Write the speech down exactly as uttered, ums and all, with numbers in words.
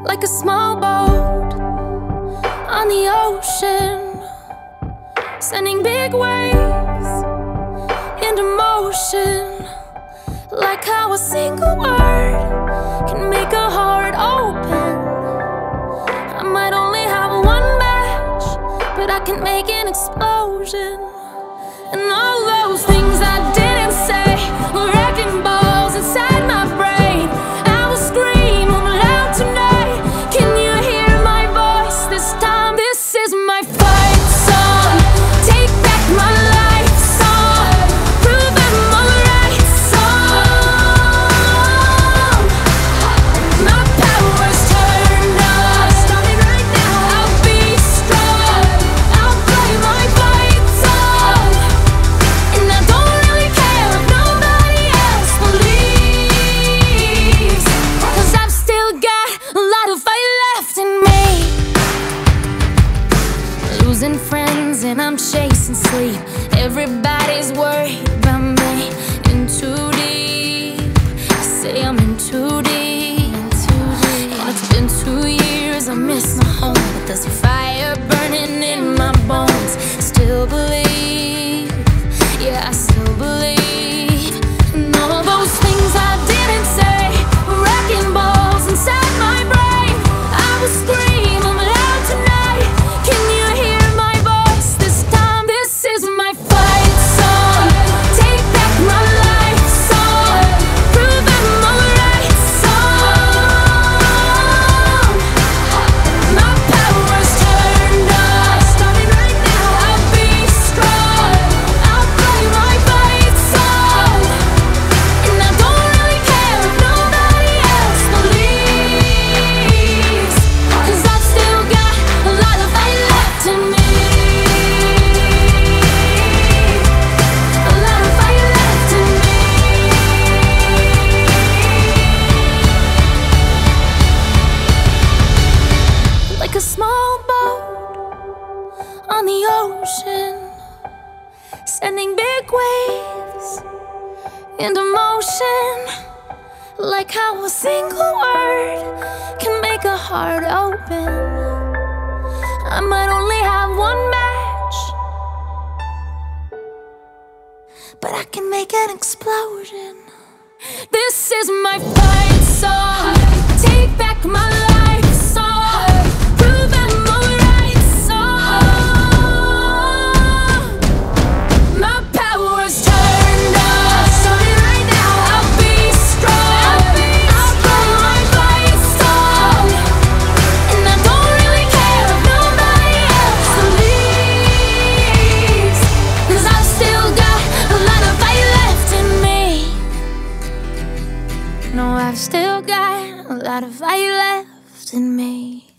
like a small boat on the ocean, sending big waves into motion, like how a single word can make a heart open. I might only have one match, but I can make an explosion. And all those things I didn't say were wrecking balls inside my brain. I will scream loud tonight. Can you hear my voice this time? This is my fight song. Take back my life song. Prove I'm alright song. My power's turned on. Starting right now. I'll be strong. I'll play my fight song. And I don't really care if nobody else believes, 'cause I've still got a lot of fight left in me. Losing friends and I'm chasing sleep. Everybody's worried about me. In too deep. Say I'm in too deep. And it's been two years, I miss my home, but there's a fire burning in my bones. Still believe, yeah, I still believe. And all those things I didn't say were wrecking balls inside my brain. I will scream loud tonight. Can you hear my voice this time? This is my fight song. Take back my life song. Prove I'm alright song. My power's turned on. Starting right now. I'll be strong. I'll play my fight song. And I don't really care if nobody else believes, 'cause I've still got a lot of fight left in me. A lot of fight left in me. Like a small boat on the ocean, sending big waves into motion, like how a single word can make a heart open. I might only have one match, but I can make an explosion. This is my fight song. Take back my life song. Prove I'm alright song. My power's turned on. Starting right now. I'll be strong. I'll play my fight song. And I don't really care if nobody else believes, 'cause I've still got a lot of fight left in me. No, I've still got a lot of fight left in me.